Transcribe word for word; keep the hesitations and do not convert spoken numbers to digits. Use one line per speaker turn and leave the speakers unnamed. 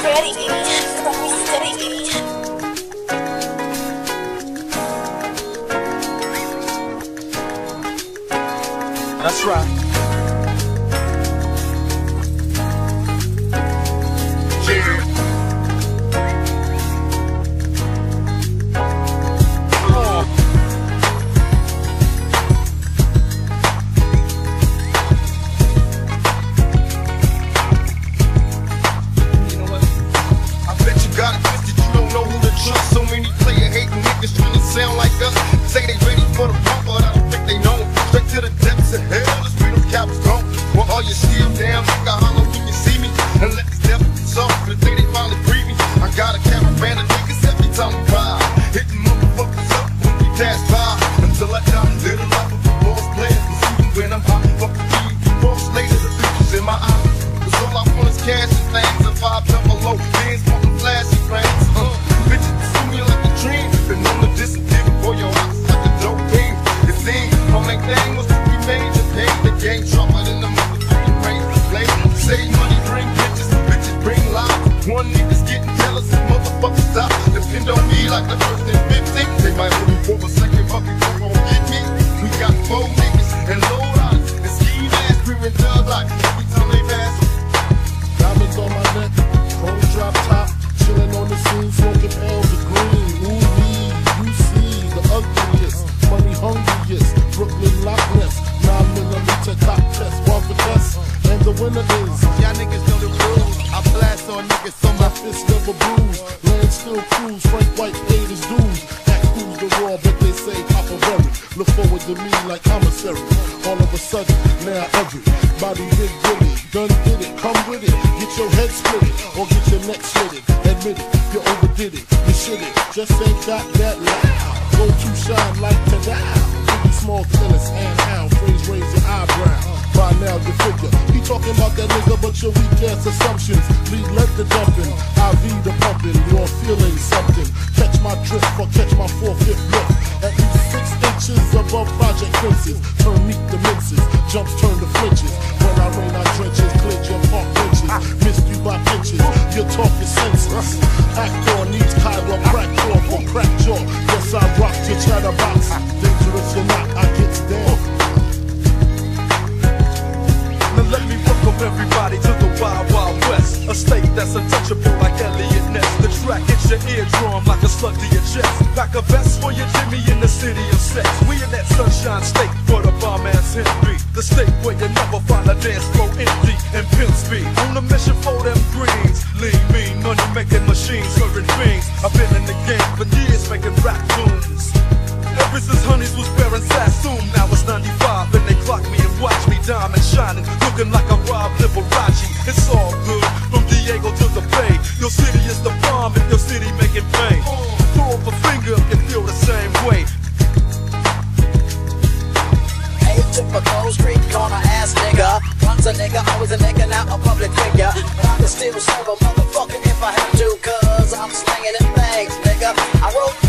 Steady, steady.
That's right. Yeah. Oh. You know what? I bet you got it twisted. You don't know who to trust. So many player hating niggas trying to sound like us. Say they ready for the bump, but I don't think they know. Straight to the depths of hell, let's bring them cowards gone. Well, all you still down, nigga, holler when you see me. And let these devils be soft for the day they finally free me. I got a caravan of niggas every time we ride, hitting motherfuckers up when we pass by. Until I die, little life of a boss player. Cause even when I'm hot, fuck the key, false later, the pictures in my eyes. Cause all I want is cash and things. A five double low, bands smoking flashy things. Uh, bitches pursue me like a dream. Been on the disappear for your house like a dope thing. It seems my main thing was to be major. Pain the game sharper than the motherfucking brain to play. Save money, bring bitches, bitches bring lies. One nigga's getting jealous and motherfuckers stop. Depend on me like the first and fifteen. They might hold me for a second, but before gon' get me. We got four niggas and low riders and ski masks, screaming thug like every time they pass.
Diamonds on my neck, chrome drop top, chilling on the scene, smoking L's of green. Ooh wee, you see the ugliest, money hungriest, Brooklyn Loch Ness, nine millimeter top test, one for test, and the winner is.
Y'all niggas know the rules. I blast on niggas so
My fist never bruise, land still cruise, Frank White paid his dues. That cruise the raw, but they say Papa Berry. Look forward to me like commissary. All of a sudden, now everybody big Billy done did it, come with it. Get your head split it, or get your neck slitted. Admit it, you overdid it, you shit it. Just ain't got that loud. Go to shine like today. Biggie Small tennis and how phrase raise your eyebrow. By now you figure he talking about that nigga, but your weak ass assumptions lead led the dumping. I V the pumping, you're feeling something. Catch my drift or catch my four-fifth lift. At least six inches above project fences. Turn meat to minces, jumps turn to flinches. When I rain I drenches, cleared your park benches. Missed you by inches, your talk is senseless. Actor needs chiropractor for crack jaw. Yes, I rock your chatterbox. Dangerous or not, I get down.
Now let me welcome everybody to the Wild Wild West, a state that's untouchable like Elliot Ness. The track hits your eardrum like a slug to your chest. Pack a vest for your Jimmy in the city of sex. We in that sunshine state where the bomb ass hit beat. The state where you never find a dance floor empty and pimp speed. On a mission for them greens, lean, mean, money making machines, serving fiends. I've been in the game for years making rap tunes. Ever since Honeys was wearing Sassoon, now it's ninety-five and they clock me and watch me diamond shining, looking like a Rob Liberace. It's all good, from Diego to the Bay. Your city is the bomb if your city making pain. Throw up a finger if you feel the same way.
Hey, typical street corner ass nigga. Once a nigga, always a nigga, now a public figure. But I can still serve a motherfucker if I have to, cause I'm slinging it things, nigga. I wrote